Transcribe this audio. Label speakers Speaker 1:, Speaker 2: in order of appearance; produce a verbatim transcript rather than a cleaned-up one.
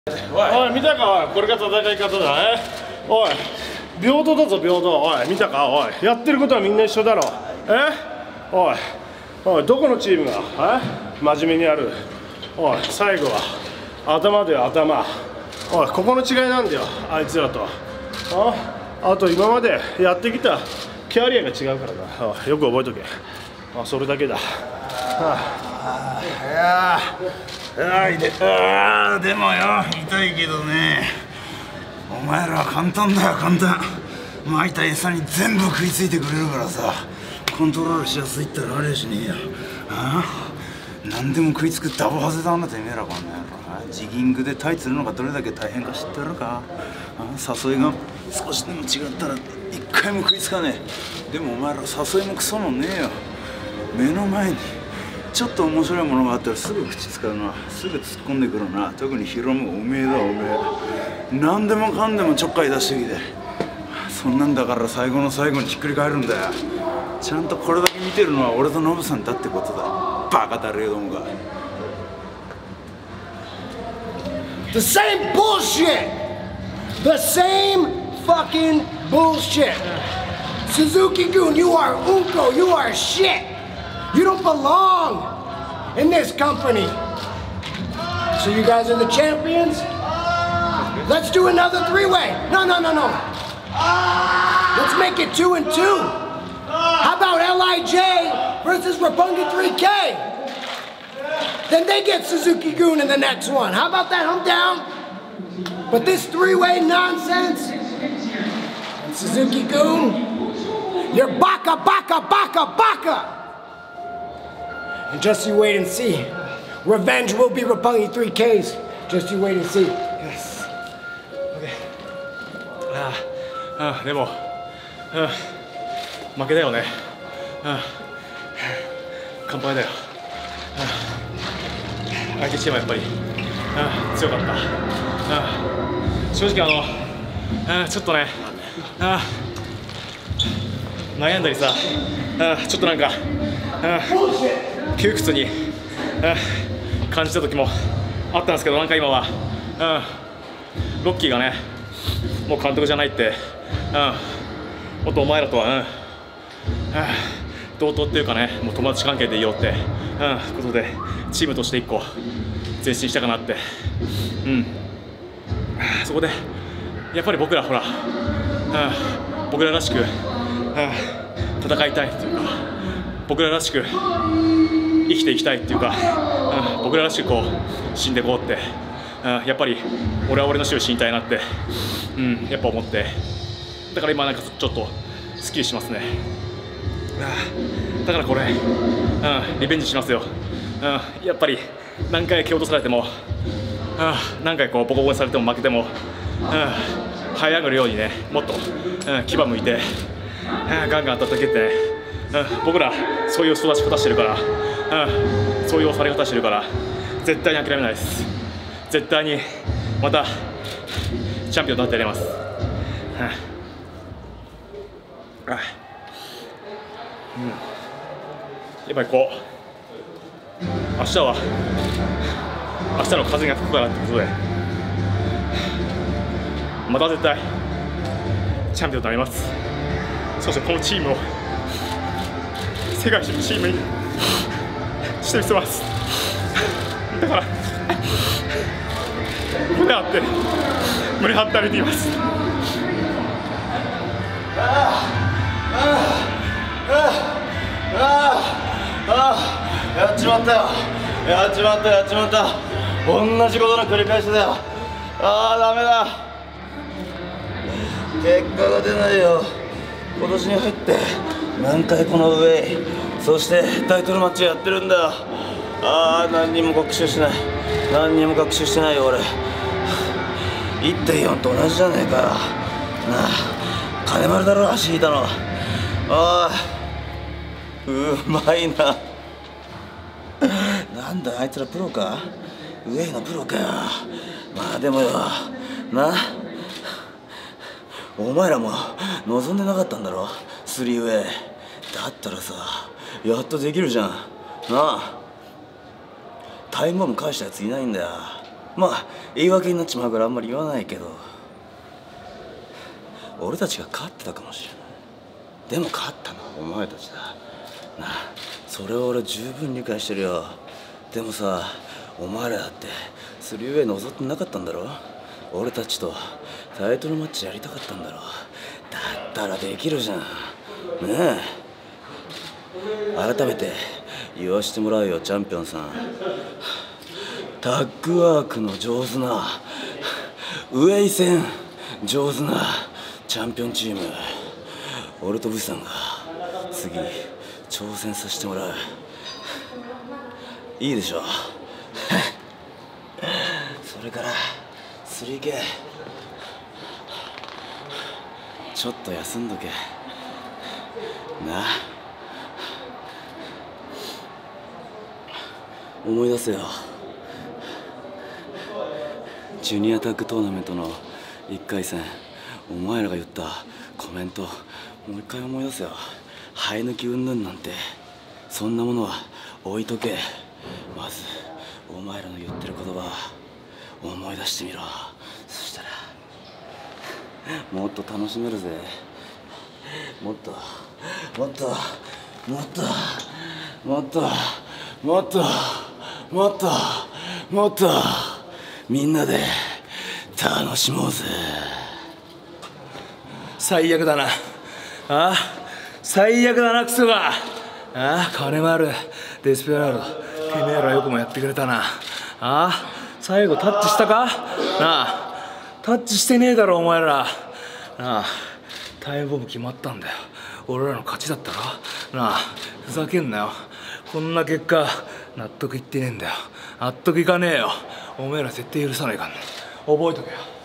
Speaker 1: おい見たか、おいこれが戦い方だ。えおい平等だぞ平等。おい見たか、おいやってることはみんな一緒だろ。えおいおいどこのチームがえ真面目にやる。おい最後は頭だよ頭。おいここの違いなんだよあいつらと。ああと今までやってきたキャリアが違うからな。おいよく覚えとけ。あそれだけだ。あ
Speaker 2: いやーであでもよ痛いけどね、お前らは簡単だよ簡単。撒いた餌に全部食いついてくれるからさ、コントロールしやすいったらありゃしねえよ。ああ何でも食いつくダボハゼだなてめえらこんな野郎。ジギングでタイ釣るのがどれだけ大変か知ってるか。あ誘いが少しでも違ったら一回も食いつかねえ。でもお前ら誘いもクソもねえよ。目の前にちょっと面白いものがあったらすぐ口使うな、すぐ突っ込んでくるな。特にヒロムおめえだおめえ。何でもかんでもちょっかい出してきて、そんなんだから最後の最後にひっくり返るんだよ。ちゃんとこれだけ見てるのは俺とノブさんだってことだ。バカだれよどもが。
Speaker 3: The same bullshit! The same fucking bullshit! Suzuki-gun, you are unko, you are shit! You don't belong in this company. So you guys are the champions? Let's do another three-way. No, no, no, no. Let's make it two and two. How about L I J versus Roppongi three K? Then they get Suzuki-gun in the next one. How about that? I'm down. But this three-way nonsense, Suzuki-gun, you're baka, baka, baka, baka. And just you wait and see. Revenge will be Roppongi three Ks. Just you wait and see. Yes.
Speaker 4: Okay. ああ、ああでも、ああ負けだよね。ああ乾杯だよ。ああ相手チームはやっぱりああ強かった。ああ正直あのああちょっとねああ悩んだりさああちょっとなんかああ窮屈に感じた時もあったんですけど、なんか今は、うん、ロッキーがねもう監督じゃないって、うん、もっとお前らとは、うん、同等っていうかねもう友達関係でいようって、うん、ことでチームとして一個前進したかなって、うん、そこでやっぱり僕らほら、うん、僕ららしく、うん、戦いたいっていうか僕ららしく生きていきたいっていうか、うん、僕ららしくこう死んでいこうって、うん、やっぱり俺は俺の死を死にたいなって、うん、やっぱ思って、だから今なんかちょっとすっきりしますね。だからこれ、うん、リベンジしますよ。うん、やっぱり何回蹴落とされても、うん、何回こうボコボコにされても負けても、うん、這い上がるようにねもっと、うん、牙向いて、うん、ガンガン当たって蹴ってね、うん、僕らそういう育ち方してるから、うん、そういう押され方してるから絶対に諦めないです。絶対にまたチャンピオンとなってやります。うん、うん、やっぱりこう明日は明日の風が吹くからってことでまた絶対チャンピオンとなります。そしてこのチームを世界一のチームにしてみせます。だから胸張って胸張って歩いています。
Speaker 2: ああああああやっちまったよやっちまったやっちまった。同じことの繰り返しだよ。ああダメだ、結果が出ないよ。今年に入って何回このウェイそしてタイトルマッチやってるんだよ。ああ何にも学習しない何にも学習してないよ俺。 いってんよん と同じじゃねえかよなあ。金丸だろ足引いたの。ああうまいな。なんだあいつらプロか、ウェイのプロかよ。まあでもよな、お前らも望んでなかったんだろスリーウェイ。だったらさやっとできるじゃんなあ。タイムボム返したやついないんだよ。 まあ言い訳になっちまうからあんまり言わないけど、俺たちが勝ってたかもしれない。でも勝ったのはお前たちだなあ。それを俺十分理解してるよ。でもさ、お前らだってスリーウェイ望ってなかったんだろ。俺たちとタイトルマッチやりたかったんだろ。だったらできるじゃんねえ。改めて言わしてもらうよ、チャンピオンさん。タッグワークの上手な、ウェイ戦上手なチャンピオンチーム、俺とブスさんが次挑戦させてもらう。いいでしょう。それから スリーケー ちょっと休んどけな。思い出せよ、ジュニアタッグトーナメントのいっかい戦、お前らが言ったコメントもう一回思い出せよ。生え抜き云々なんてそんなものは置いとけ。まずお前らの言ってる言葉思い出してみろ。そしたらもっと楽しめるぜ。もっともっともっともっともっともっともっとみんなで楽しもうぜ。
Speaker 4: 最悪だな。ああ、最悪だな、クソが。ああ、金もあるデスペラード、てめえらよくもやってくれたな。ああ、最後タッチしたかなあ。タッチしてねえだろお前らなあ。タイムボム決まったんだよ。俺らの勝ちだったろなあ。ふざけんなよ。こんな結果納得いってねえんだよ。納得いかねえよ。おめえら絶対許さないかんね。覚えとけよ。